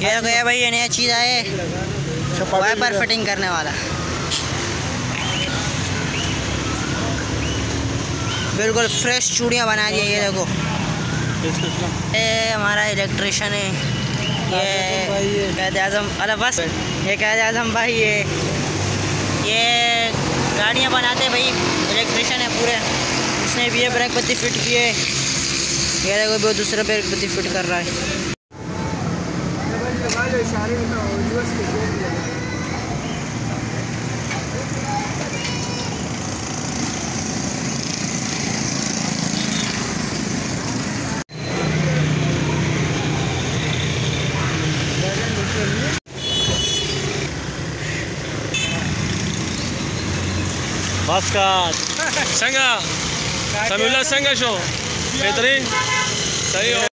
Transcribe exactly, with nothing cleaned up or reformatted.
ये गया भाई, ये नया चीज़ आए वाइपर फिटिंग करने वाला, बिल्कुल फ्रेश चूड़ियाँ बना दी है। ये देखो, ये हमारा इलेक्ट्रिशियन है, ये कैद आज़म। अरे बस, ये कैद आज़म भाई, ये ये गाड़ियाँ बनाते भाई, इलेक्ट्रिशियन है पूरे। उसने भी ये ब्रेक पत्ती फिट किए। ये देखो, वो दूसरा ब्रेक पत्ती फिट कर रहा है। Baskat, Senga, Samula Senga show, Petri, सही हो।